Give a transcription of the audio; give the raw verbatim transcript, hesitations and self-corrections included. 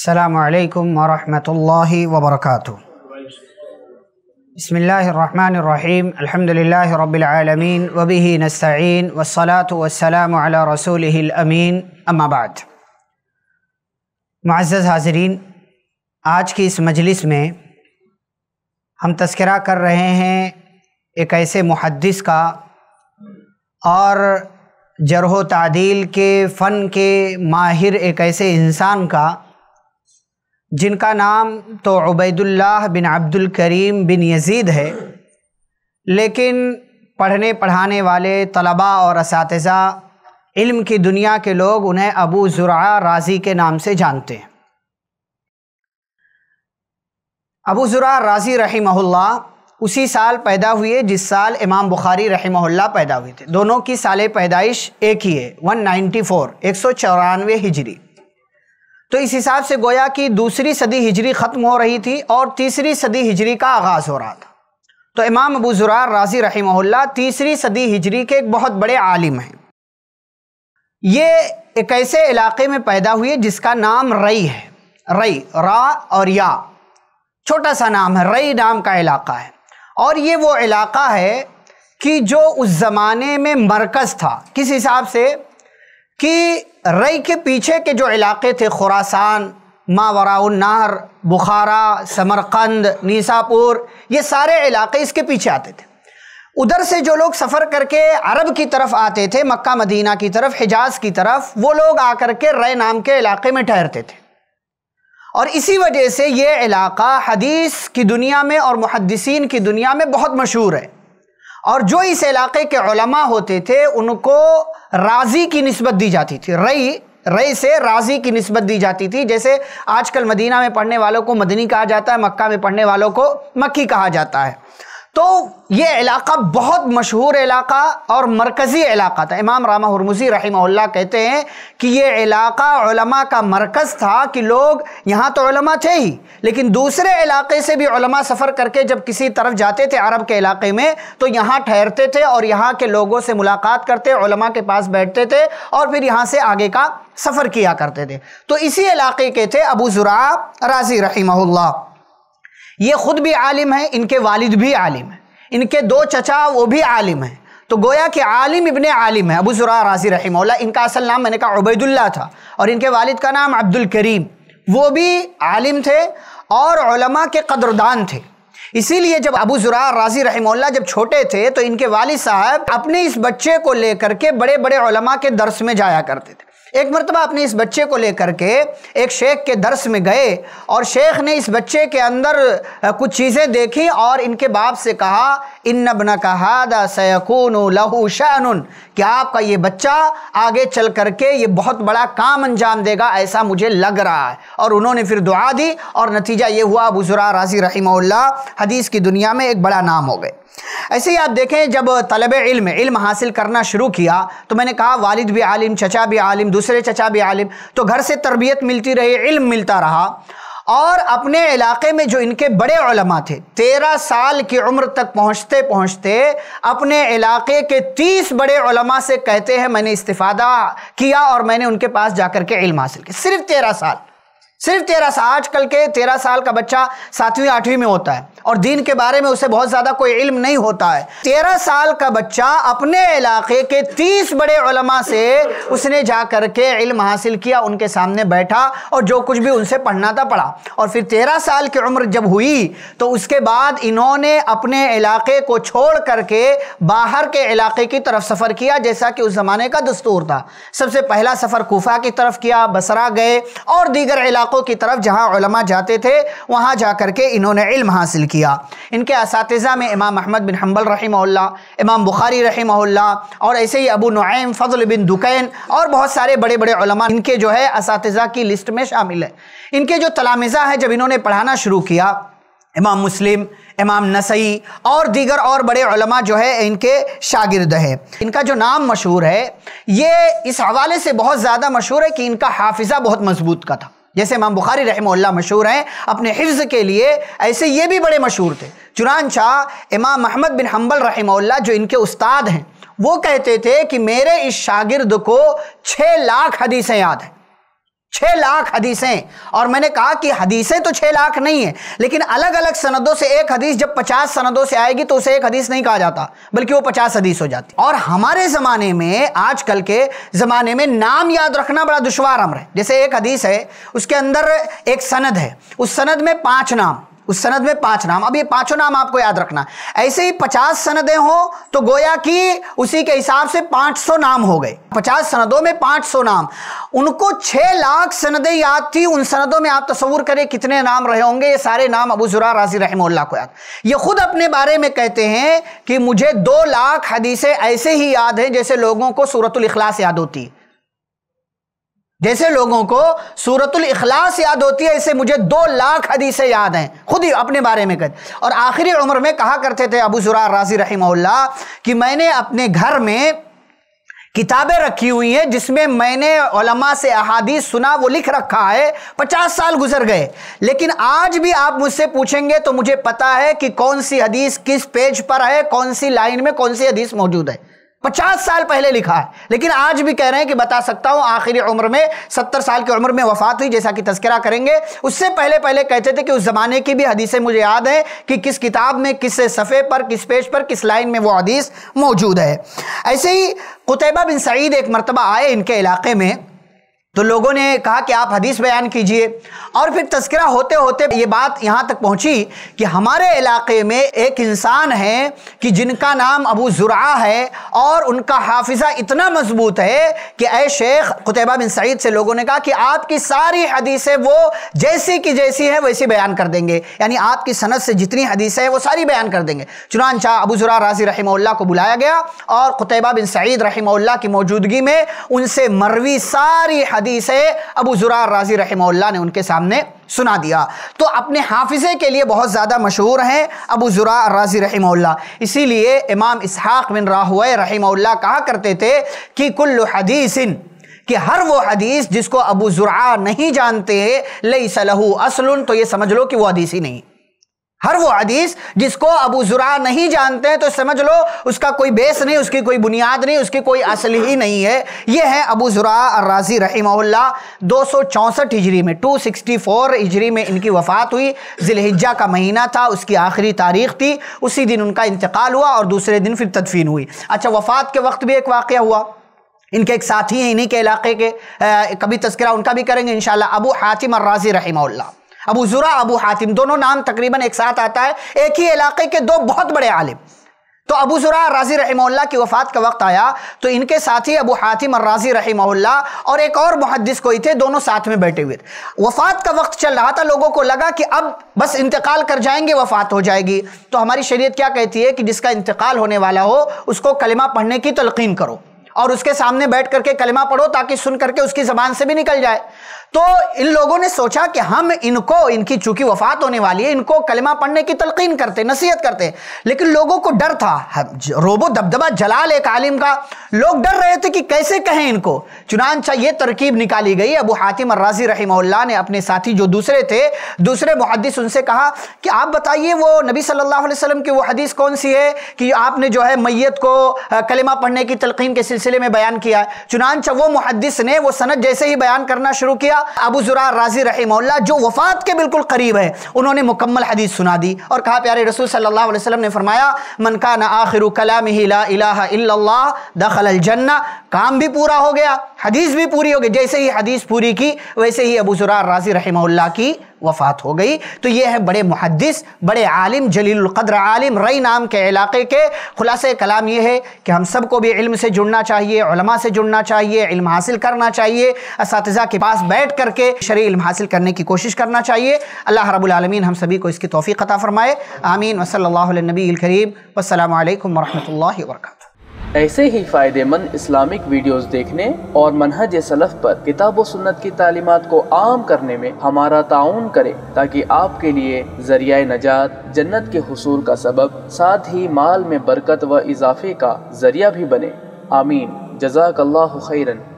السلام علیکم ورحمۃ اللہ وبرکاتہ۔ بسم اللہ الرحمن الرحیم، الحمد للہ رب العالمین وبہ نستعین والصلاة والسلام علی رسولہ الامین، اما بعد۔ معزز حاضرین، آج کی اس مجلس میں ہم تذکرہ کر رہے ہیں ایک ایسے محدث کا اور جرح و تعدیل کے فن کے ماہر ایک ایسے انسان کا جن کا نام تو عبید اللہ بن عبد الکریم بن یزید ہے، لیکن پڑھنے پڑھانے والے طلباء اور اساتذہ علم کی دنیا کے لوگ انہیں ابو زرعہ رازی کے نام سے جانتے ہیں۔ ابو زرعہ رازی رحمہ اللہ اسی سال پیدا ہوئے جس سال امام بخاری رحمہ اللہ پیدا ہوئے تھے۔ دونوں کی سال پیدائش ایک ہی ہے، ون نائنٹی فور ایک سو چورانوے ہجری۔ تو اس حساب سے گویا کہ دوسری صدی ہجری ختم ہو رہی تھی اور تیسری صدی ہجری کا آغاز ہو رہا تھا۔ تو امام ابو زرعہ رازی رحمہ اللہ تیسری صدی ہجری کے ایک بہت بڑے عالم ہیں۔ یہ ایک ایسے علاقے میں پیدا ہوئے جس کا نام رئی ہے، رئی، را اور یا، چھوٹا سا نام ہے، رئی نام کا علاقہ ہے۔ اور یہ وہ علاقہ ہے کہ جو اس زمانے میں مرکز تھا، کس حساب سے کہ رئی کے پیچھے کے جو علاقے تھے، خراسان، ماوراء النہر، بخارا، سمرقند، نیساپور، یہ سارے علاقے اس کے پیچھے آتے تھے۔ ادھر سے جو لوگ سفر کر کے عرب کی طرف آتے تھے، مکہ مدینہ کی طرف، حجاز کی طرف، وہ لوگ آ کر کے رئی نام کے علاقے میں ٹھہرتے تھے۔ اور اسی وجہ سے یہ علاقہ حدیث کی دنیا میں اور محدثین کی دنیا میں بہت مشہور ہے۔ اور جو اس علاقے کے علماء ہوتے تھے ان کو رازی کی نسبت دی جاتی تھی، رئی رئی سے رازی کی نسبت دی جاتی تھی۔ جیسے آج کل مدینہ میں پڑھنے والوں کو مدنی کہا جاتا ہے، مکہ میں پڑھنے والوں کو مکی کہا جاتا ہے۔ تو یہ علاقہ بہت مشہور علاقہ اور مرکزی علاقہ تھا۔ امام رامہ ہرمزی رحمہ اللہ کہتے ہیں کہ یہ علاقہ علماء کا مرکز تھا، کہ لوگ یہاں تو علماء تھے ہی، لیکن دوسرے علاقے سے بھی علماء سفر کر کے جب کسی طرف جاتے تھے عرب کے علاقے میں تو یہاں ٹھہرتے تھے اور یہاں کے لوگوں سے ملاقات کرتے، علماء کے پاس بیٹھتے تھے اور پھر یہاں سے آگے کا سفر کیا کرتے تھے۔ تو اسی علاقے کے تھے ابو زرعہ رازی رحمہ اللہ۔ یہ خود بھی عالم ہیں، ان کے والد بھی عالم ہیں، ان کے دو چچا وہ بھی عالم ہیں۔ تو گویا کہ عالم ابن عالم ہے ابو زرعہ رازی رحمہ اللہ۔ ان کا اصل نام میں نے کہا عبید اللہ تھا، اور ان کے والد کا نام عبد الکریم، وہ بھی عالم تھے اور علماء کے قدردان تھے۔ اسی لیے جب ابو زرعہ رازی رحمہ اللہ جب چھوٹے تھے تو ان کے والد صاحب اپنے اس بچے کو لے کر کے بڑے بڑے علماء کے درس میں جایا کرتے تھے۔ ایک مرتبہ اپنے اس بچے کو لے کر کے ایک شیخ کے درس میں گئے اور شیخ نے اس بچے کے اندر کچھ چیزیں دیکھی اور ان کے باپ سے کہا ان ابنک ھذا سیکون لہ شأن، کہ آپ کا یہ بچہ آگے چل کر کے یہ بہت بڑا کام انجام دے گا، ایسا مجھے لگ رہا ہے۔ اور انہوں نے پھر دعا دی اور نتیجہ یہ ہوا ابو زرعہ رازی رحمہ اللہ حدیث کی دنیا میں ایک بڑا نام ہو گئے۔ ایسے ہی آپ دیکھیں جب طلب علم علم حاصل کرنا شروع کیا تو میں نے کہا والد بھی عالم، چچا بھی عالم، دوسرے چچا بھی عالم، تو گھر سے تربیت ملتی رہی، علم ملتا رہا۔ اور اپنے علاقے میں جو ان کے بڑے علماء تھے، تیرہ سال کی عمر تک پہنچتے پہنچتے اپنے علاقے کے تیس بڑے علماء سے کہتے ہیں میں نے استفادہ کیا اور میں نے ان کے پاس جا کر کے علم حاصل کیا۔ صرف تیرہ سال صرف تیرہ سال آج کل کے تیرہ سال کا بچہ ساتویں آٹھویں میں ہوتا ہے اور دین کے بارے میں اسے بہت زیادہ کوئی علم نہیں ہوتا ہے۔ تیرہ سال کا بچہ اپنے علاقے کے تیس بڑے علماء سے اس نے جا کر کے علم حاصل کیا، ان کے سامنے بیٹھا اور جو کچھ بھی ان سے پڑھنا تھا پڑھا۔ اور پھر تیرہ سال کی عمر جب ہوئی تو اس کے بعد انہوں نے اپنے علاقے کو چھوڑ کر کے باہر کے علاقے کی طرف سفر کیا، جیسا کہ اس زمانے کا دستور تھا۔ سب سے پہلا سفر کوفہ کی طرف کیا، بصرہ گئے اور دیگر علاقوں کی طرف جہاں علماء جاتے تھے وہاں جا کر کے انہوں نے علم حاصل کیا۔ ان کے اساتذہ میں امام احمد بن حنبل رحمہ اللہ، امام بخاری رحمہ اللہ، اور ایسے ہی ابو نعیم، فضل بن دکین اور بہت سارے بڑے بڑے علماء ان کے جو ہے اساتذہ کی لسٹ میں شامل ہے۔ ان کے جو تلامذہ ہیں جب انہوں نے پڑھانا شروع کیا، امام مسلم، امام نسائی اور دیگر اور بڑے علماء جو ہے ان کے شاگرد ہیں۔ ان کا جو نام مشہور ہے یہ اس حوالے سے بہت زیادہ مشہور ہے کہ ان کا حافظہ بہت مضبوط کا تھا۔ جیسے امام بخاری رحمہ اللہ مشہور ہیں اپنے حفظ کے لیے، ایسے یہ بھی بڑے مشہور تھے۔ چنانچہ امام احمد بن حنبل رحمہ اللہ جو ان کے استاد ہیں وہ کہتے تھے کہ میرے اس شاگرد کو چھ لاکھ حدیثیں یاد ہیں، چھ لاکھ حدیثیں. اور میں نے کہا کہ حدیثیں تو چھ لاکھ نہیں ہیں، لیکن الگ الگ سندوں سے ایک حدیث جب پچاس سندوں سے آئے گی تو اسے ایک حدیث نہیں کہا جاتا، بلکہ وہ پچاس حدیث ہو جاتی. اور ہمارے زمانے میں، آج کل کے زمانے میں نام یاد رکھنا بڑا دشوار امر ہے. جیسے ایک حدیث ہے، اس کے اندر ایک سند ہے، اس سند میں پانچ نام، اس سند میں پانچ نام، اب یہ پانچوں نام آپ کو یاد رکھنا. ایسے ہی پچاس سندیں ہوں تو گویا کہ اسی کے حساب سے پانچ سو نام ہو گئے. پچاس سندوں میں پانچ سو نام، ان کو چھ لاکھ سندیں یاد تھی. ان سندوں میں آپ تصور کریں کتنے نام رہے ہوں گے. یہ سارے نام ابو زرع رازی رحمہ اللہ کو یاد. یہ خود اپنے بارے میں کہتے ہیں کہ مجھے دو لاکھ حدیثیں ایسے ہی یاد ہیں جیسے لوگوں کو سورۃ الاخلاص یاد ہوتی ہے. جیسے لوگوں کو سورۃ الاخلاص یاد ہوتی ہے، ایسے مجھے دو لاکھ حدیثیں یاد ہیں. خود ہی اپنے بارے میں کہتے. اور آخری عمر میں کہا کرتے تھے ابو زرع رازی رحمہ اللہ کہ میں نے اپنے گھر میں کتابیں رکھی ہوئی ہیں جس میں میں نے علماء سے احادیث سنا، وہ لکھ رکھا ہے. پچاس سال گزر گئے، لیکن آج بھی آپ مجھ سے پوچھیں گے تو مجھے پتا ہے کہ کون سی حدیث کس پیج پر ہے، کون سی لائن میں کون سی حدیث موجود ہے. پچاس سال پہلے لکھا ہے، لیکن آج بھی کہہ رہے ہیں کہ بتا سکتا ہوں. آخری عمر میں ستر سال کی عمر میں وفات ہوئی، جیسا کہ تذکرہ کریں گے. اس سے پہلے پہلے کہتے تھے کہ اس زمانے کی بھی حدیثیں مجھے یاد ہیں کہ کس کتاب میں، کس صفحے پر، کس پیج پر، کس لائن میں وہ حدیث موجود ہے. ایسے ہی قتیبہ بن سعید ایک مرتبہ آئے ان کے علاقے میں، تو لوگوں نے کہا کہ آپ حدیث بیان کیجئے. اور پھر تذکرہ ہوتے ہوتے یہ بات یہاں تک پہنچی کہ ہمارے علاقے میں ایک انسان ہے کہ جن کا نام ابو زرعہ ہے، اور ان کا حافظہ اتنا مضبوط ہے کہ اے شیخ قتیبہ بن سعید سے لوگوں نے کہا کہ آپ کی ساری حدیثیں وہ جیسی کی جیسی ہیں ویسی بیان کر دیں گے، یعنی آپ کی سند سے جتنی حدیثیں ہیں وہ ساری بیان کر دیں گے. چنانچہ ابو زرعہ رازی رحمہ اللہ کو بلایا گیا اور قتیبہ بن سعید رحمہ اللہ کی موجودگی میں ان سے مروی ساری حدیثیں ابو زرع رازی رحمہ اللہ نے ان کے سامنے سنا دیا. تو اپنے حافظے کے لیے بہت زیادہ مشہور ہیں ابو زرع رازی رحمہ اللہ. اسی لیے امام اسحاق بن راہوی رحمہ اللہ کہا کرتے تھے کہ کل حدیث، کہ ہر وہ حدیث جس کو ابو زرع نہیں جانتے لیس لہ اصل، تو یہ سمجھ لو کہ وہ حدیث ہی نہیں. ہر وہ حدیث جس کو ابو زرع نہیں جانتے ہیں تو سمجھ لو اس کا کوئی بیس نہیں، اس کی کوئی بنیاد نہیں، اس کی کوئی اصل ہی نہیں ہے. یہ ہے ابو زرع الرازی رحمہ اللہ. دو سو چونسٹھ ہجری میں، دو سو چونسٹھ ہجری میں ان کی وفات ہوئی. ذی الحجہ کا مہینہ تھا، اس کی آخری تاریخ تھی. اسی دن ان کا انتقال ہوا اور دوسرے دن پھر تدفین ہوئی. اچھا، وفات کے وقت بھی ایک واقعہ ہوا. ان کے ایک ساتھی ہیں انہی کے علاقے کے، کبھی تذکرہ ان کا بھی کریں گے انشاءاللہ، ابو حاتم الرازی رحمہ اللہ. ابو زرع، ابو حاتم، دونوں نام تقریباً ایک ساتھ آتا ہے. ایک ہی علاقے کے دو بہت بڑے عالم. تو ابو زرع رازی رحمہ اللہ کی وفات کا وقت آیا تو ان کے ساتھی ابو حاتم الرازی رحمہ اللہ اور ایک اور محدث کوئی تھے، دونوں ساتھ میں بیٹھے ہوئے. وفات کا وقت چل رہا تھا، لوگوں کو لگا کہ اب بس انتقال کر جائیں گے، وفات ہو جائے گی. تو ہماری شریعت کیا کہتی ہے کہ جس کا انتقال ہونے والا ہو اس کو کلمہ پڑھنے کی تلقین کرو اور اس کے سامنے بیٹھ کر کے کلمہ پڑھو تاکہ سن کر کے اس کی زبان سے بھی نکل جائے. تو ان لوگوں نے سوچا کہ ہم ان کو، ان کی چونکہ وفات ہونے والی ہے، ان کو کلمہ پڑھنے کی تلقین کرتے، نصیحت کرتے. لیکن لوگوں کو ڈر تھا، روب و دبدبہ جلال ایک عالم کا، لوگ ڈر رہے تھے کہ کیسے کہیں ان کو. چنانچہ یہ ترکیب نکالی گئی. ابو حاتم الرازی رحمہ اللہ نے اپنے ساتھی جو دوسرے تھے، دوسرے محدث، ان سے کہا کہ آپ بتائیے وہ نبی صلی اللہ علیہ وسلم کی وہ حدیث کون سی ہے کہ آپ نے جو ہے میت کو کلمہ پڑھنے کی تلقین کے سلسلے میں بیان کیا ہے. چنانچہ وہ محدث نے وہ سند جیسے ہی بیان کرنا شروع کیا، ابو زرع رازی رحمہ اللہ جو وفات کے بالکل قریب ہے، انہوں نے مکمل حدیث سنا دی اور کہا پیارے رسول صلی اللہ علیہ وسلم نے فرمایا من کان آخر کلامہ لا الہ الا اللہ دخل الجنہ. کام بھی پورا ہو گیا، حدیث بھی پوری ہو گئی. جیسے ہی حدیث پوری کی ویسے ہی ابو زرع رازی رحمہ اللہ کی وفات ہو گئی. تو یہ ہے بڑے محدث، بڑے عالم، جلیل القدر عالم، رئی نام کے علاقے کے. خلاصہ کلام یہ ہے کہ ہم سب کو بھی علم سے جڑنا چاہیے، علماء سے جڑنا چاہیے، علم حاصل کرنا چاہیے، اساتذہ کے پاس بیٹھ کر کے شرعی علم حاصل کرنے کی کوشش کرنا چاہیے. اللہ رب العالمین ہم سبھی کو اس کی توفیق عطا فرمائے. آمین. وصلی اللہ علی النبی الکریم. والسلام علیکم ورحمۃ اللہ وبرکاتہ. ایسے ہی فائدہ مند اسلامک ویڈیوز دیکھنے اور منہج سلف پر کتاب و سنت کی تعلیمات کو عام کرنے میں ہمارا تعاون کرے تاکہ آپ کے لیے ذریعہ نجات، جنت کے حصول کا سبب، ساتھ ہی مال میں برکت و اضافے کا ذریعہ بھی بنے. آمین. جزاک اللہ خیرن.